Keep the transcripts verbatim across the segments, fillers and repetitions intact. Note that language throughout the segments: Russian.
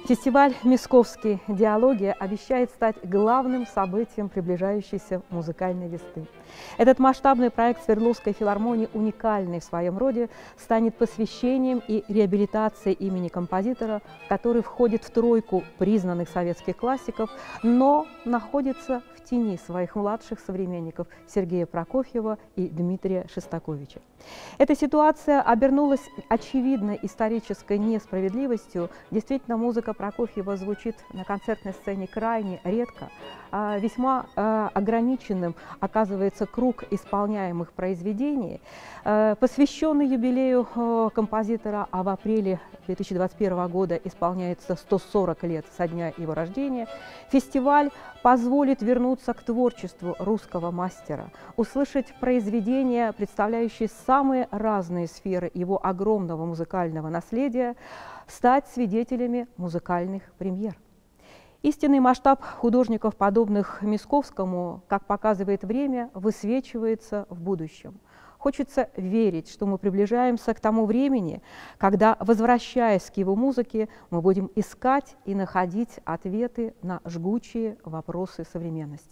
Фестиваль «Мисковские диалоги» обещает стать главным событием приближающейся музыкальной весны. Этот масштабный проект Свердловской филармонии, уникальный в своем роде, станет посвящением и реабилитацией имени композитора, который входит в тройку признанных советских классиков, но находится в тени своих младших современников Сергея Прокофьева и Дмитрия Шостаковича. Эта ситуация обернулась очевидной исторической несправедливостью. Действительно, музыка Прокофьева звучит на концертной сцене крайне редко. Весьма ограниченным оказывается круг исполняемых произведений. Посвященный юбилею композитора, а в апреле две тысячи двадцать первого года исполняется сто сорок лет со дня его рождения, фестиваль позволит вернуться к творчеству русского мастера, услышать произведения, представляющие самые разные сферы его огромного музыкального наследия, стать свидетелями музыкальных премьер. Истинный масштаб художников, подобных Мисковскому, как показывает время, высвечивается в будущем. Хочется верить, что мы приближаемся к тому времени, когда, возвращаясь к его музыке, мы будем искать и находить ответы на жгучие вопросы современности.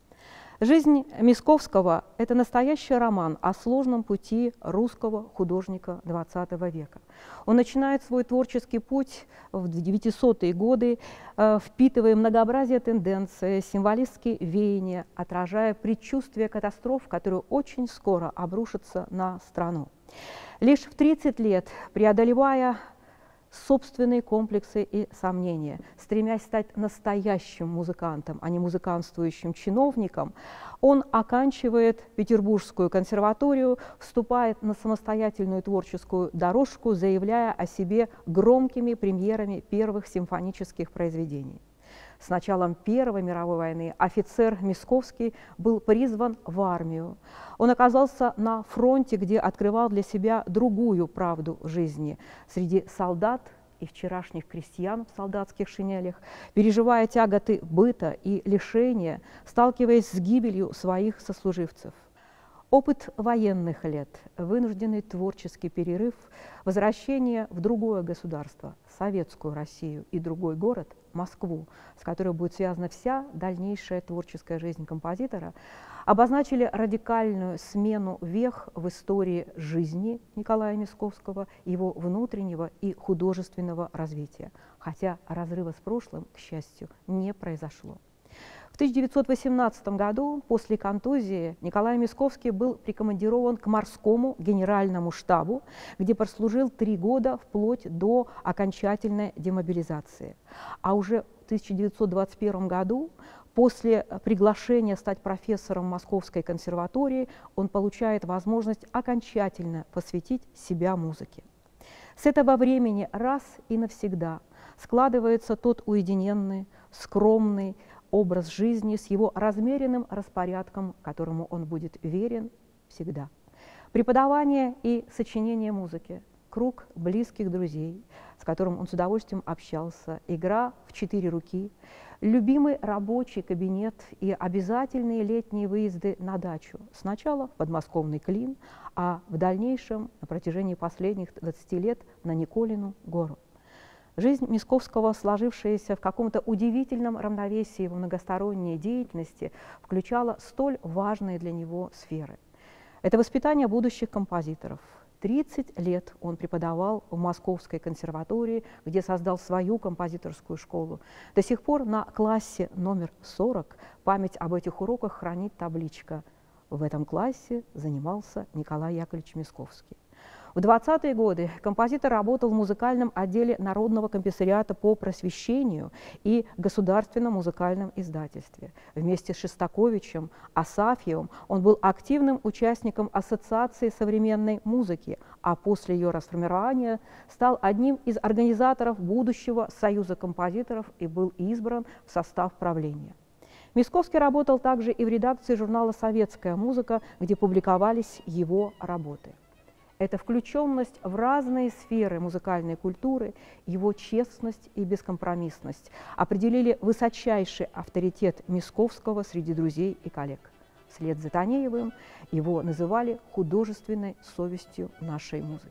Жизнь Мисковского – это настоящий роман о сложном пути русского художника двадцатого века. Он начинает свой творческий путь в девятисотые годы, э, впитывая многообразие тенденций, символистские веяния, отражая предчувствие катастроф, которые очень скоро обрушатся на страну. Лишь в тридцать лет, преодолевая собственные комплексы и сомнения, стремясь стать настоящим музыкантом, а не музыкантствующим чиновником, он оканчивает Петербургскую консерваторию, вступает на самостоятельную творческую дорожку, заявляя о себе громкими премьерами первых симфонических произведений. С началом Первой мировой войны офицер Мисковский был призван в армию. Он оказался на фронте, где открывал для себя другую правду жизни. Среди солдат и вчерашних крестьян в солдатских шинелях, переживая тяготы быта и лишения, сталкиваясь с гибелью своих сослуживцев. Опыт военных лет, вынужденный творческий перерыв, возвращение в другое государство, советскую Россию, и другой город, Москву, с которой будет связана вся дальнейшая творческая жизнь композитора, обозначили радикальную смену вех в истории жизни Николая Мисковского, его внутреннего и художественного развития, хотя разрыва с прошлым, к счастью, не произошло. В тысяча девятьсот восемнадцатом году после контузии Николай Мисковский был прикомандирован к морскому генеральному штабу, где прослужил три года вплоть до окончательной демобилизации. А уже в тысяча девятьсот двадцать первом году, после приглашения стать профессором Московской консерватории, он получает возможность окончательно посвятить себя музыке. С этого времени раз и навсегда складывается тот уединенный, скромный образ жизни с его размеренным распорядком, которому он будет верен всегда. Преподавание и сочинение музыки, круг близких друзей, с которым он с удовольствием общался, игра в четыре руки, любимый рабочий кабинет и обязательные летние выезды на дачу. Сначала в подмосковный Клин, а в дальнейшем, на протяжении последних двадцати лет, на Николину гору. Жизнь Мисковского, сложившаяся в каком-то удивительном равновесии в многосторонней деятельности, включала столь важные для него сферы. Это воспитание будущих композиторов. тридцать лет он преподавал в Московской консерватории, где создал свою композиторскую школу. До сих пор на классе номер сорок память об этих уроках хранит табличка: в этом классе занимался Николай Яковлевич Мисковский. В двадцатые годы композитор работал в музыкальном отделе Народного комиссариата по просвещению и Государственном музыкальном издательстве. Вместе с Шостаковичем, Асафьевым он был активным участником Ассоциации современной музыки, а после ее расформирования стал одним из организаторов будущего Союза композиторов и был избран в состав правления. Мисковский работал также и в редакции журнала «Советская музыка», где публиковались его работы. Эта включенность в разные сферы музыкальной культуры, его честность и бескомпромиссность определили высочайший авторитет Мисковского среди друзей и коллег. Вслед за Танеевым его называли художественной совестью нашей музыки.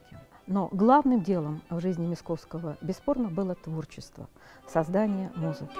Но главным делом в жизни Мисковского бесспорно было творчество, создание музыки.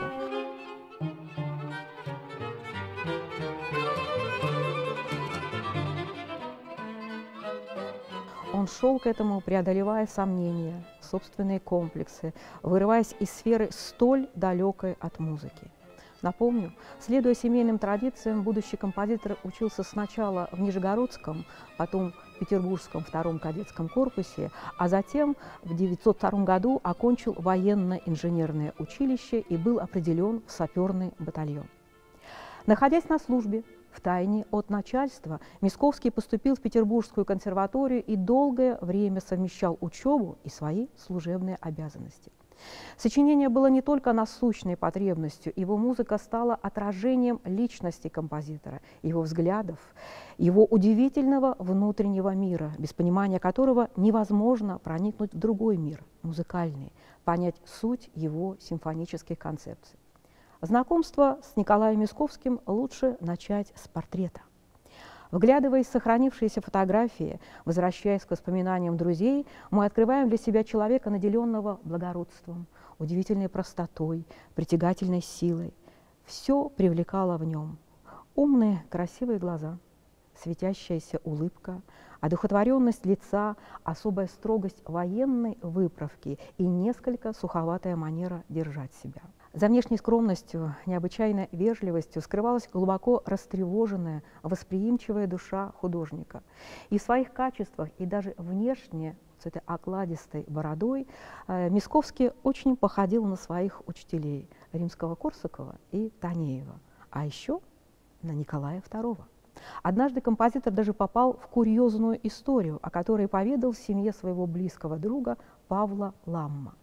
Он шел к этому, преодолевая сомнения, собственные комплексы, вырываясь из сферы столь далекой от музыки. Напомню, следуя семейным традициям, будущий композитор учился сначала в Нижегородском, потом в Петербургском втором кадетском корпусе, а затем в тысяча девятьсот втором году окончил военно-инженерное училище и был определен в саперный батальон. Находясь на службе, втайне от начальства, Мисковский поступил в Петербургскую консерваторию и долгое время совмещал учебу и свои служебные обязанности. Сочинение было не только насущной потребностью, его музыка стала отражением личности композитора, его взглядов, его удивительного внутреннего мира, без понимания которого невозможно проникнуть в другой мир, музыкальный, понять суть его симфонических концепций. Знакомство с Николаем Мисковским лучше начать с портрета. Вглядываясь в сохранившиеся фотографии, возвращаясь к воспоминаниям друзей, мы открываем для себя человека, наделенного благородством, удивительной простотой, притягательной силой. Все привлекало в нем. Умные, красивые глаза, светящаяся улыбка, одухотворенность лица, особая строгость военной выправки и несколько суховатая манера держать себя. За внешней скромностью, необычайной вежливостью скрывалась глубоко растревоженная, восприимчивая душа художника. И в своих качествах, и даже внешне, с этой окладистой бородой, Мисковский очень походил на своих учителей Римского-Корсакова и Танеева, а еще на Николая второго. Однажды композитор даже попал в курьезную историю, о которой поведал в семье своего близкого друга Павла Ламма.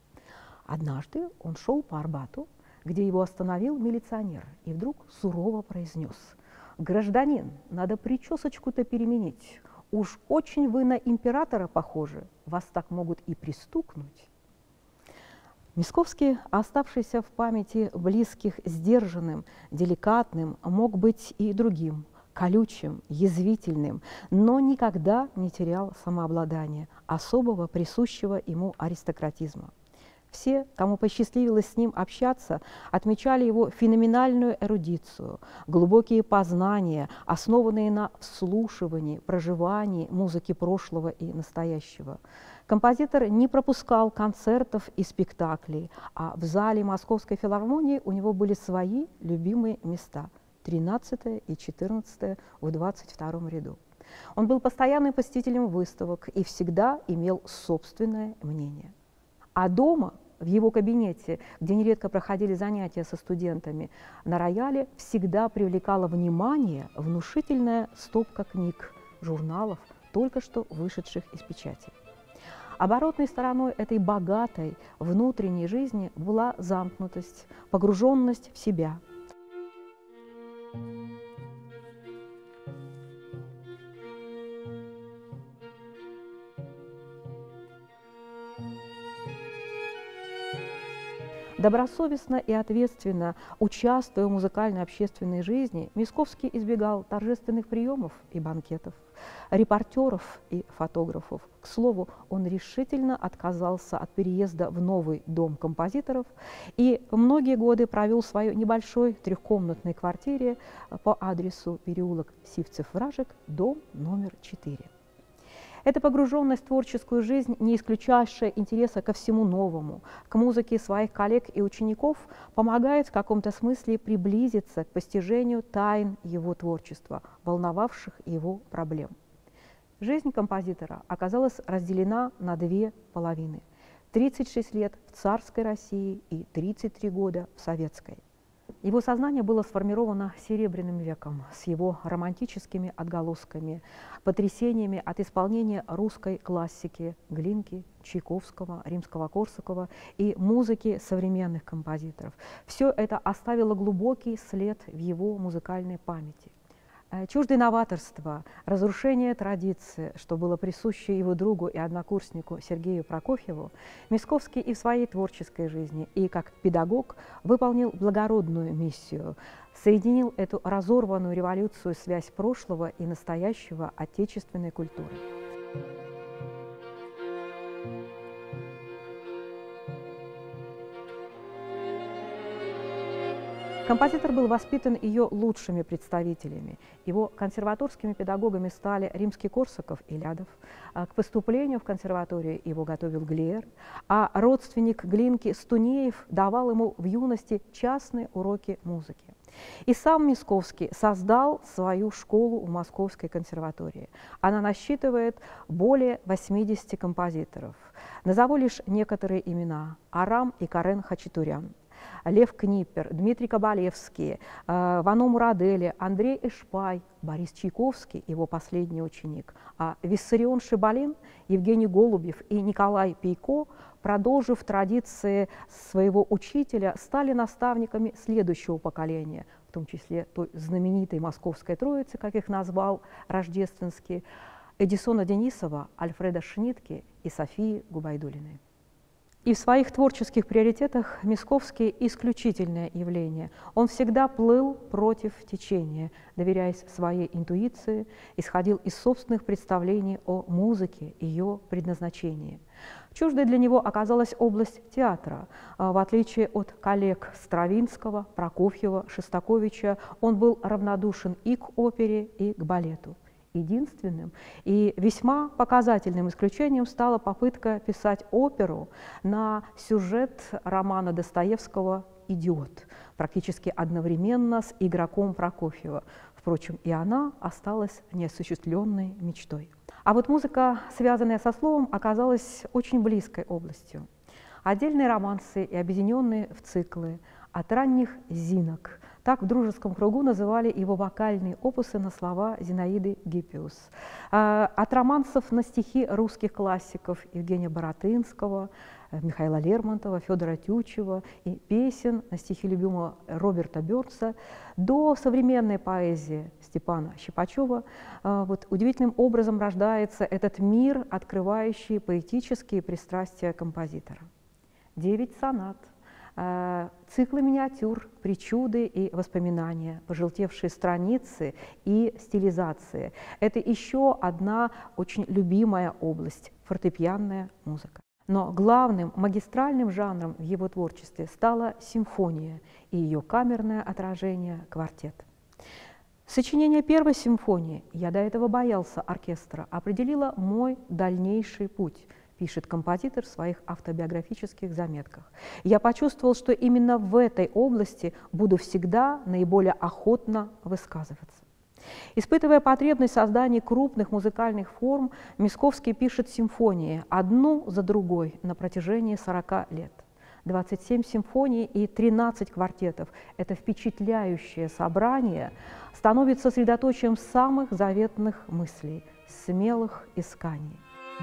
Однажды он шел по Арбату, где его остановил милиционер, и вдруг сурово произнес: «Гражданин, надо причесочку-то переменить. Уж очень вы на императора похожи, вас так могут и пристукнуть». Мисковский, оставшийся в памяти близких сдержанным, деликатным, мог быть и другим, колючим, язвительным, но никогда не терял самообладания, особого присущего ему аристократизма. Все, кому посчастливилось с ним общаться, отмечали его феноменальную эрудицию, глубокие познания, основанные на вслушивании, проживании музыки прошлого и настоящего. Композитор не пропускал концертов и спектаклей, а в зале Московской филармонии у него были свои любимые места – тринадцатое и четырнадцатое в двадцать втором ряду. Он был постоянным посетителем выставок и всегда имел собственное мнение. А дома, в его кабинете, где нередко проходили занятия со студентами, на рояле всегда привлекала внимание внушительная стопка книг, журналов, только что вышедших из печати. Оборотной стороной этой богатой внутренней жизни была замкнутость, погруженность в себя. Добросовестно и ответственно участвуя в музыкальной общественной жизни, Мисковский избегал торжественных приемов и банкетов, репортеров и фотографов. К слову, он решительно отказался от переезда в новый дом композиторов и многие годы провел в своей небольшой трехкомнатной квартире по адресу переулок Сивцев-Вражек, дом номер четыре. Эта погруженность в творческую жизнь, не исключавшая интереса ко всему новому, к музыке своих коллег и учеников, помогает в каком-то смысле приблизиться к постижению тайн его творчества, волновавших его проблем. Жизнь композитора оказалась разделена на две половины – тридцать шесть лет в царской России и тридцать три года в советской. Его сознание было сформировано Серебряным веком с его романтическими отголосками, потрясениями от исполнения русской классики Глинки, Чайковского, Римского-Корсакова и музыки современных композиторов. Все это оставило глубокий след в его музыкальной памяти. Чуждое новаторство, разрушение традиции, что было присуще его другу и однокурснику Сергею Прокофьеву, Мисковский и в своей творческой жизни, и как педагог выполнил благородную миссию, соединил эту разорванную революцию связь прошлого и настоящего отечественной культуры. Композитор был воспитан ее лучшими представителями. Его консерваторскими педагогами стали Римский-Корсаков и Лядов. К поступлению в консерваторию его готовил Глиер, а родственник Глинки Стунеев давал ему в юности частные уроки музыки. И сам Мисковский создал свою школу в Московской консерватории. Она насчитывает более восьмидесяти композиторов. Назову лишь некоторые имена: Арам и Карен Хачатурян, Лев Книпер, Дмитрий Кабалевский, Вано Мурадели, Андрей Эшпай, Борис Чайковский, его последний ученик, а Виссарион Шибалин, Евгений Голубев и Николай Пейко, продолжив традиции своего учителя, стали наставниками следующего поколения, в том числе той знаменитой московской троицы, как их назвал Рождественский, Эдисона Денисова, Альфреда Шнитке и Софии Губайдулиной. И в своих творческих приоритетах Мисковский – исключительное явление. Он всегда плыл против течения, доверяясь своей интуиции, исходил из собственных представлений о музыке, ее предназначении. Чуждой для него оказалась область театра. В отличие от коллег Стравинского, Прокофьева, Шостаковича, он был равнодушен и к опере, и к балету. Единственным и весьма показательным исключением стала попытка писать оперу на сюжет романа Достоевского «Идиот», практически одновременно с «Игроком» Прокофьева. Впрочем, и она осталась неосуществленной мечтой. А вот музыка, связанная со словом, оказалась очень близкой областью. Отдельные романсы и объединенные в циклы, от ранних зинок. Так в дружеском кругу называли его вокальные опусы на слова Зинаиды Гиппиус. От романсов на стихи русских классиков Евгения Баратынского, Михаила Лермонтова, Федора Тютчева и песен на стихи любимого Роберта Бёрдса до современной поэзии Степана Щипачева вот удивительным образом рождается этот мир, открывающий поэтические пристрастия композитора. Девять сонат, циклы миниатюр, причуды и воспоминания, пожелтевшие страницы и стилизации. Это еще одна очень любимая область – фортепианная музыка. Но главным магистральным жанром в его творчестве стала симфония и ее камерное отражение – квартет. Сочинение первой симфонии «Я до этого боялся оркестра» определило мой дальнейший путь, пишет композитор в своих автобиографических заметках. Я почувствовал, что именно в этой области буду всегда наиболее охотно высказываться. Испытывая потребность создания крупных музыкальных форм, Мисковский пишет симфонии одну за другой на протяжении сорока лет. двадцать семь симфоний и тринадцать квартетов. Это впечатляющее собрание становится средоточием самых заветных мыслей, смелых исканий.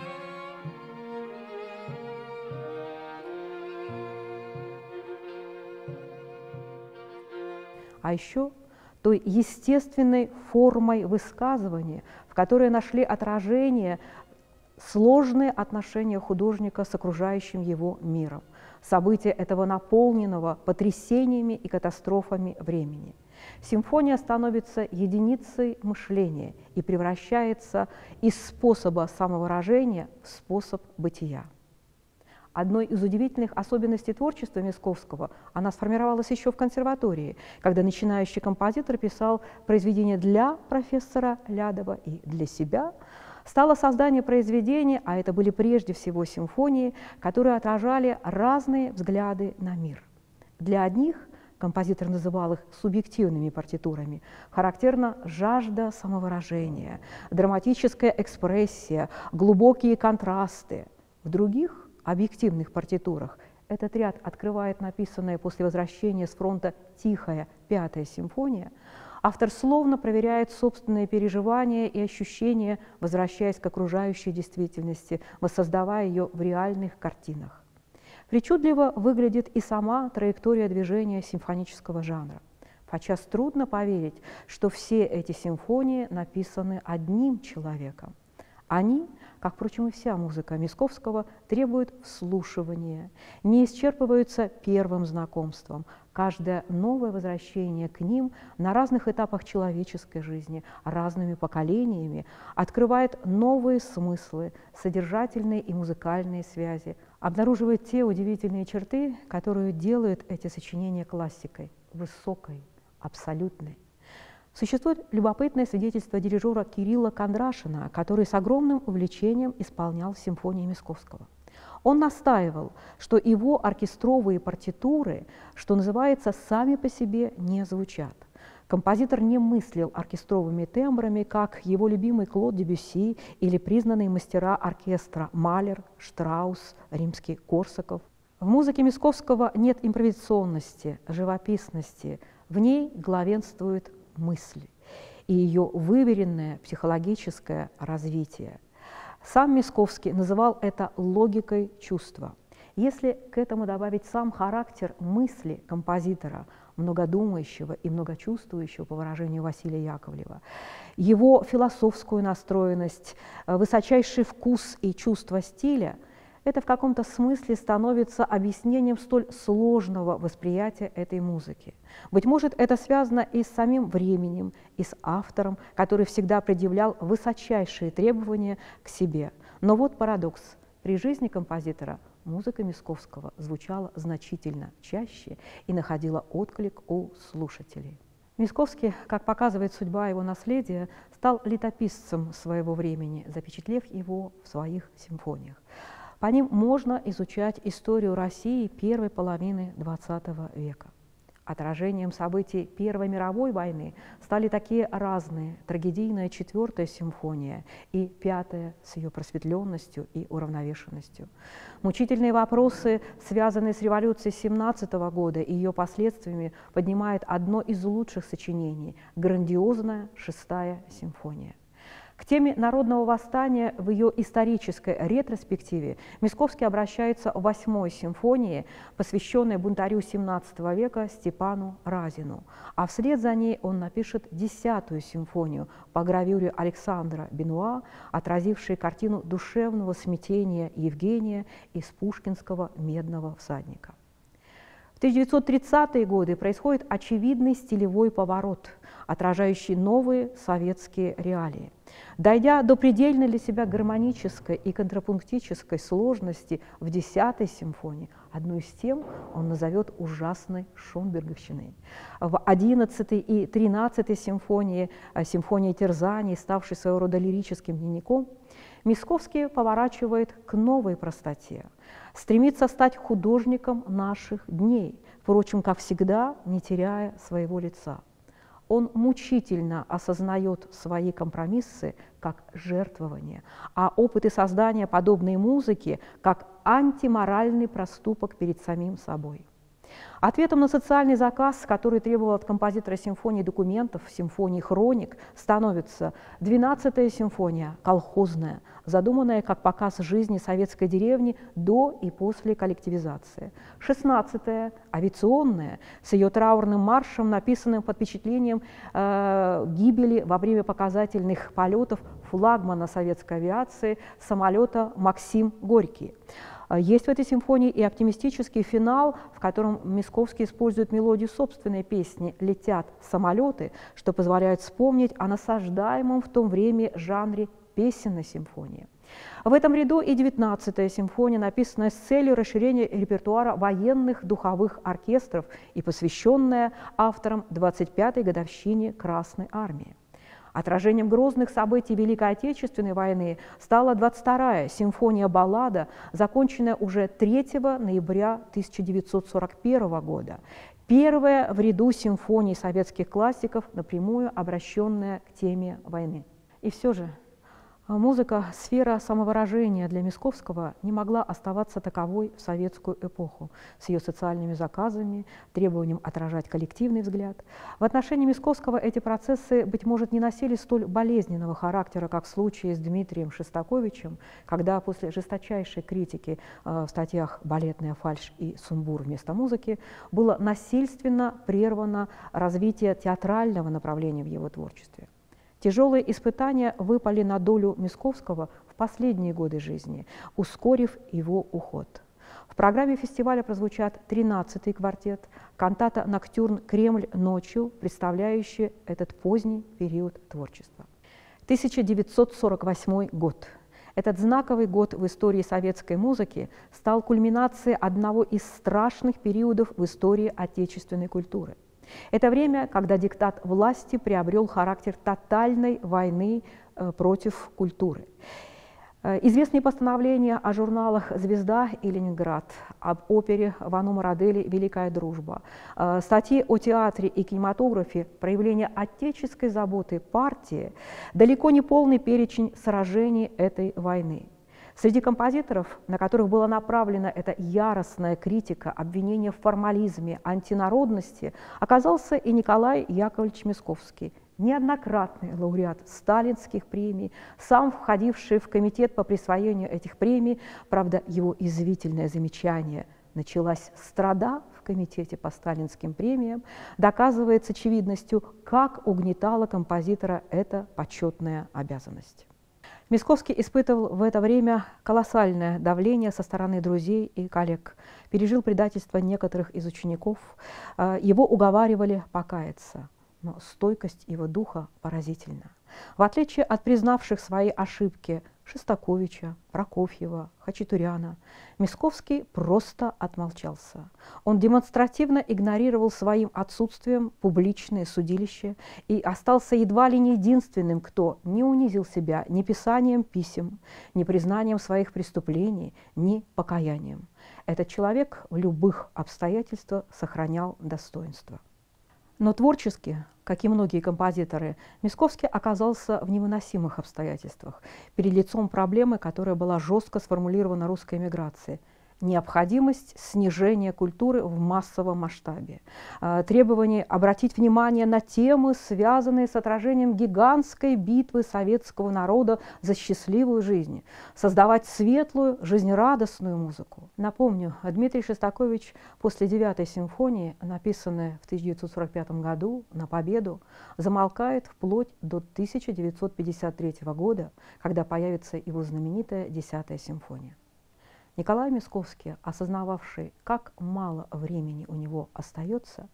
А еще той естественной формой высказывания, в которой нашли отражение сложные отношения художника с окружающим его миром, события этого наполненного потрясениями и катастрофами времени. Симфония становится единицей мышления и превращается из способа самовыражения в способ бытия. Одной из удивительных особенностей творчества Мисковского, она сформировалась еще в консерватории, когда начинающий композитор писал произведения для профессора Лядова и для себя, стало создание произведений, а это были прежде всего симфонии, которые отражали разные взгляды на мир. Для одних, композитор называл их субъективными партитурами, характерна жажда самовыражения, драматическая экспрессия, глубокие контрасты. В других объективных партитурах этот ряд открывает написанная после возвращения с фронта «Тихая» пятая симфония. Автор словно проверяет собственные переживания и ощущения, возвращаясь к окружающей действительности, воссоздавая ее в реальных картинах. Причудливо выглядит и сама траектория движения симфонического жанра. Подчас трудно поверить, что все эти симфонии написаны одним человеком. Они, как, впрочем, и вся музыка Мисковского, требуют вслушивания, не исчерпываются первым знакомством. Каждое новое возвращение к ним на разных этапах человеческой жизни, разными поколениями, открывает новые смыслы, содержательные и музыкальные связи, обнаруживает те удивительные черты, которые делают эти сочинения классикой. высокой, абсолютной. Существует любопытное свидетельство дирижера Кирилла Кондрашина, который с огромным увлечением исполнял симфонии Мясковского. Он настаивал, что его оркестровые партитуры, что называется, сами по себе не звучат. Композитор не мыслил оркестровыми тембрами, как его любимый Клод Дебюсси или признанные мастера оркестра Малер, Штраус, римский Корсаков. В музыке Мясковского нет импровизационности, живописности, в ней главенствует мысль и ее выверенное психологическое развитие. Сам Мясковский называл это логикой чувства. Если к этому добавить сам характер мысли композитора, многодумающего и многочувствующего, по выражению Василия Яковлева, его философскую настроенность, высочайший вкус и чувство стиля, это в каком-то смысле становится объяснением столь сложного восприятия этой музыки. Быть может, это связано и с самим временем, и с автором, который всегда предъявлял высочайшие требования к себе. Но вот парадокс. При жизни композитора музыка Мясковского звучала значительно чаще и находила отклик у слушателей. Мясковский, как показывает судьба его наследия, стал летописцем своего времени, запечатлев его в своих симфониях. По ним можно изучать историю России первой половины двадцатого века. Отражением событий Первой мировой войны стали такие разные трагедийная четвертая симфония и пятая с ее просветленностью и уравновешенностью. Мучительные вопросы, связанные с революцией семнадцатого года и ее последствиями, поднимает одно из лучших сочинений – грандиозная шестая симфония. К теме народного восстания в ее исторической ретроспективе Мясковский обращается в восьмой симфонии, посвященной бунтарю семнадцатого века Степану Разину, а вслед за ней он напишет десятую симфонию по гравюре Александра Бенуа, отразившей картину душевного смятения Евгения из пушкинского «Медного всадника». В тысяча девятьсот тридцатые годы происходит очевидный стилевой поворот, отражающий новые советские реалии. Дойдя до предельной для себя гармонической и контрапунктической сложности в десятой симфонии, одну из тем он назовет ужасной шонберговщиной. В одиннадцатой и тринадцатой симфонии, симфонии терзаний, ставшей своего рода лирическим дневником, Мясковский поворачивает к новой простоте, стремится стать художником наших дней, впрочем, как всегда, не теряя своего лица. Он мучительно осознает свои компромиссы как жертвование, а опыты создания подобной музыки как антиморальный проступок перед самим собой. Ответом на социальный заказ, который требовал от композитора симфонии документов, симфонии хроник, становится двенадцатая симфония, колхозная, задуманная как показ жизни советской деревни до и после коллективизации. шестнадцатая, авиационная, с ее траурным маршем, написанным под впечатлением э, гибели во время показательных полетов флагмана советской авиации самолета «Максим Горький». Есть в этой симфонии и оптимистический финал, в котором Мясковский использует мелодию собственной песни «Летят самолеты», что позволяет вспомнить о насаждаемом в том время жанре песенной симфонии. В этом ряду и девятнадцатая симфония, написанная с целью расширения репертуара военных духовых оркестров и посвященная авторам двадцать пятой годовщине Красной Армии. Отражением грозных событий Великой Отечественной войны стала двадцать вторая симфония-баллада, законченная уже третьего ноября тысяча девятьсот сорок первого года, первая в ряду симфоний советских классиков, напрямую обращенная к теме войны. И все же музыка, сфера самовыражения для Мясковского не могла оставаться таковой в советскую эпоху, с ее социальными заказами, требованием отражать коллективный взгляд. В отношении Мясковского эти процессы, быть может, не носили столь болезненного характера, как в случае с Дмитрием Шостаковичем, когда после жесточайшей критики э, в статьях «Балетная фальшь» и «Сумбур» вместо музыки было насильственно прервано развитие театрального направления в его творчестве. Тяжелые испытания выпали на долю Мясковского в последние годы жизни, ускорив его уход. В программе фестиваля прозвучат тринадцатый квартет, кантата «Ноктюрн Кремль ночью», представляющая этот поздний период творчества. тысяча девятьсот сорок восьмой год. Этот знаковый год в истории советской музыки стал кульминацией одного из страшных периодов в истории отечественной культуры. Это время, когда диктат власти приобрел характер тотальной войны э, против культуры. Известные постановления о журналах «Звезда» и «Ленинград», об опере Вано Марадели «Великая дружба», статьи о театре и кинематографе, проявление отеческой заботы партии, далеко не полный перечень сражений этой войны. Среди композиторов, на которых была направлена эта яростная критика, обвинение в формализме, антинародности, оказался и Николай Яковлевич Мясковский, неоднократный лауреат сталинских премий, сам входивший в комитет по присвоению этих премий. Правда, его извительное замечание «началась страда в комитете по сталинским премиям» доказывает с очевидностью, как угнетала композитора эта почетная обязанность. Мясковский испытывал в это время колоссальное давление со стороны друзей и коллег, пережил предательство некоторых из учеников, его уговаривали покаяться. Но стойкость его духа поразительна. В отличие от признавших свои ошибки Шостаковича, Прокофьева, Хачатуряна, Мясковский просто отмолчался. Он демонстративно игнорировал своим отсутствием публичное судилище и остался едва ли не единственным, кто не унизил себя ни писанием писем, ни признанием своих преступлений, ни покаянием. Этот человек в любых обстоятельствах сохранял достоинство. Но творчески, как и многие композиторы, Мясковский оказался в невыносимых обстоятельствах перед лицом проблемы, которая была жестко сформулирована русской эмиграцией. Необходимость снижения культуры в массовом масштабе, требование обратить внимание на темы, связанные с отражением гигантской битвы советского народа за счастливую жизнь, создавать светлую, жизнерадостную музыку. Напомню, Дмитрий Шостакович после девятой симфонии, написанной в тысяча девятьсот сорок пятом году на победу, замолкает вплоть до тысяча девятьсот пятьдесят третьего года, когда появится его знаменитая десятая симфония. Николай Мясковский, осознававший, как мало времени у него остается,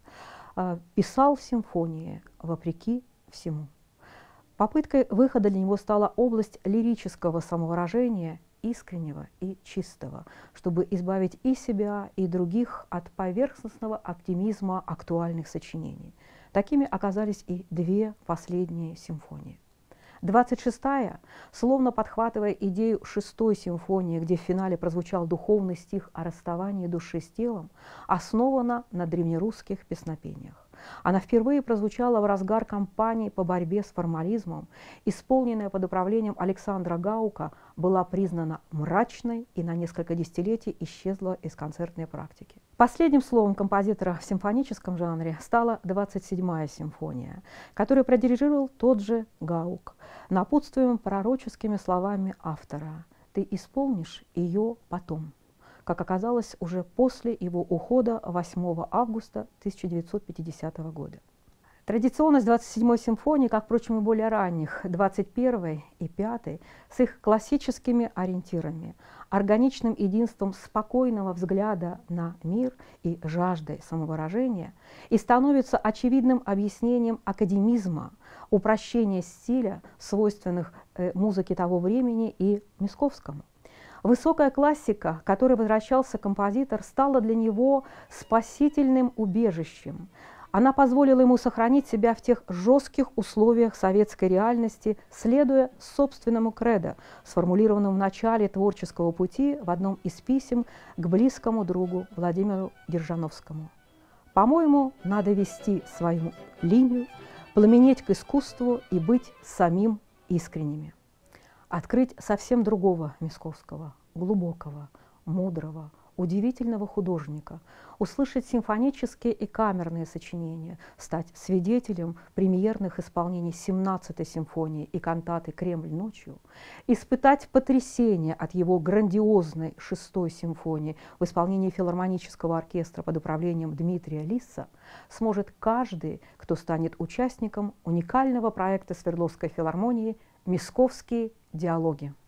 писал симфонии вопреки всему. Попыткой выхода для него стала область лирического самовыражения, искреннего и чистого, чтобы избавить и себя, и других от поверхностного оптимизма актуальных сочинений. Такими оказались и две последние симфонии. двадцать шестая, словно подхватывая идею шестой симфонии, где в финале прозвучал духовный стих о расставании души с телом, основана на древнерусских песнопениях. Она впервые прозвучала в разгар кампании по борьбе с формализмом, исполненная под управлением Александра Гаука, была признана мрачной и на несколько десятилетий исчезла из концертной практики. Последним словом композитора в симфоническом жанре стала двадцать седьмая симфония, которую продирижировал тот же Гаук, напутствуемым пророческими словами автора: «Ты исполнишь ее потом», как оказалось уже после его ухода восьмого августа тысяча девятьсот пятидесятого года. Традиционность двадцать седьмой симфонии, как, впрочем, и более ранних, двадцать первой и пятой, с их классическими ориентирами, органичным единством спокойного взгляда на мир и жаждой самовыражения, и становится очевидным объяснением академизма, упрощения стиля, свойственных э, музыке того времени и Мясковскому. Высокая классика, к которой возвращался композитор, стала для него спасительным убежищем. Она позволила ему сохранить себя в тех жестких условиях советской реальности, следуя собственному кредо, сформулированному в начале творческого пути в одном из писем к близкому другу Владимиру Держановскому. «По-моему, надо вести свою линию, пламенеть к искусству и быть самим искренними». Открыть совсем другого Мясковского, глубокого, мудрого, удивительного художника, услышать симфонические и камерные сочинения, стать свидетелем премьерных исполнений семнадцатой симфонии и кантаты «Кремль ночью», испытать потрясение от его грандиозной шестой симфонии в исполнении филармонического оркестра под управлением Дмитрия Лисса сможет каждый, кто станет участником уникального проекта Свердловской филармонии «Мясковские диалоги».